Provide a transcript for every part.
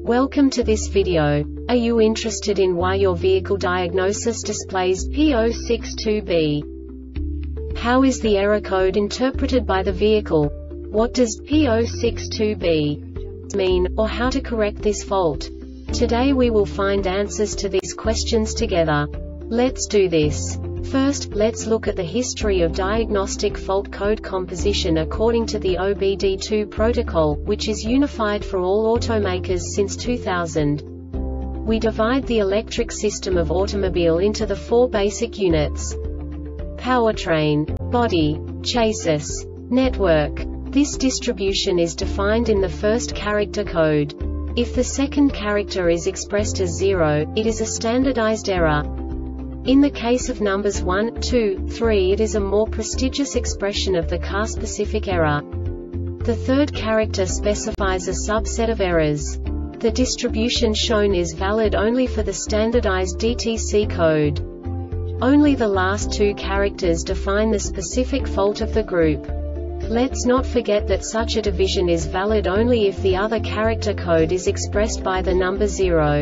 Welcome to this video. Are you interested in why your vehicle diagnosis displays P062B? How is the error code interpreted by the vehicle? What does P062B mean, or how to correct this fault? Today we will find answers to these questions together. Let's do this. First, let's look at the history of diagnostic fault code composition according to the OBD2 protocol, which is unified for all automakers since 2000. We divide the electric system of automobile into the four basic units: powertrain, body, chassis, network. This distribution is defined in the first character code. If the second character is expressed as 0, it is a standardized error. In the case of numbers 1, 2, 3, it is a more prestigious expression of the car-specific error. The third character specifies a subset of errors. The distribution shown is valid only for the standardized DTC code. Only the last two characters define the specific fault of the group. Let's not forget that such a division is valid only if the other character code is expressed by the number 0.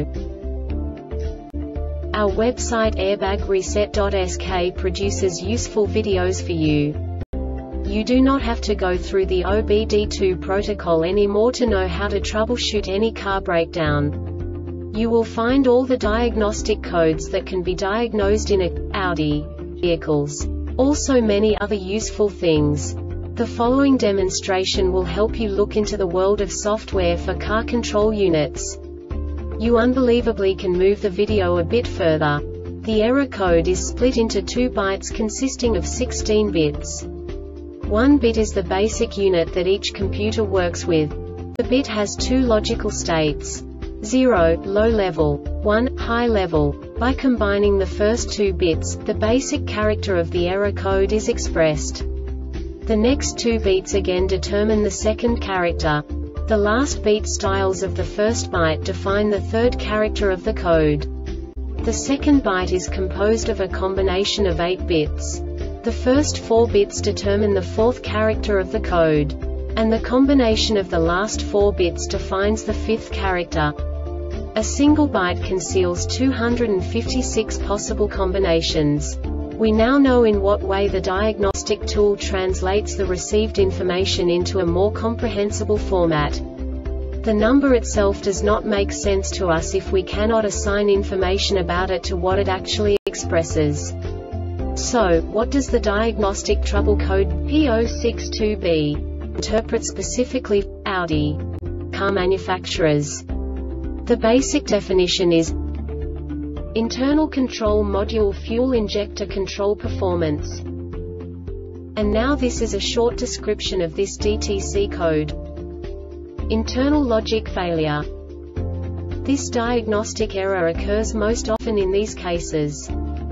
Our website airbagreset.sk produces useful videos for you. You do not have to go through the OBD2 protocol anymore to know how to troubleshoot any car breakdown. You will find all the diagnostic codes that can be diagnosed in Audi vehicles. Also many other useful things. The following demonstration will help you look into the world of software for car control units. You unbelievably can move the video a bit further. The error code is split into 2 bytes consisting of 16 bits. 1 bit is the basic unit that each computer works with. The bit has 2 logical states: 0, low level, 1, high level. By combining the first 2 bits, the basic character of the error code is expressed. The next 2 beats again determine the second character. The last beat styles of the first byte define the third character of the code. The second byte is composed of a combination of 8 bits. The first 4 bits determine the fourth character of the code. And the combination of the last 4 bits defines the fifth character. A single byte conceals 256 possible combinations. We now know in what way the diagnostic tool translates the received information into a more comprehensible format. The number itself does not make sense to us if we cannot assign information about it to what it actually expresses. So, what does the diagnostic trouble code P062B interpret specifically for Audi car manufacturers? The basic definition is internal control module fuel injector control performance. And now this is a short description of this DTC code. Internal logic failure. This diagnostic error occurs most often in these cases.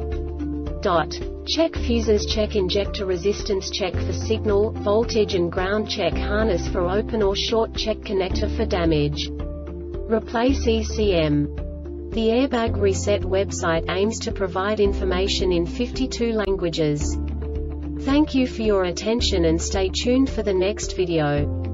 Check fuses, check injector resistance, check for signal, voltage and ground, check harness for open or short, check connector for damage. Replace ECM. The Airbag Reset website aims to provide information in 52 languages. Thank you for your attention and stay tuned for the next video.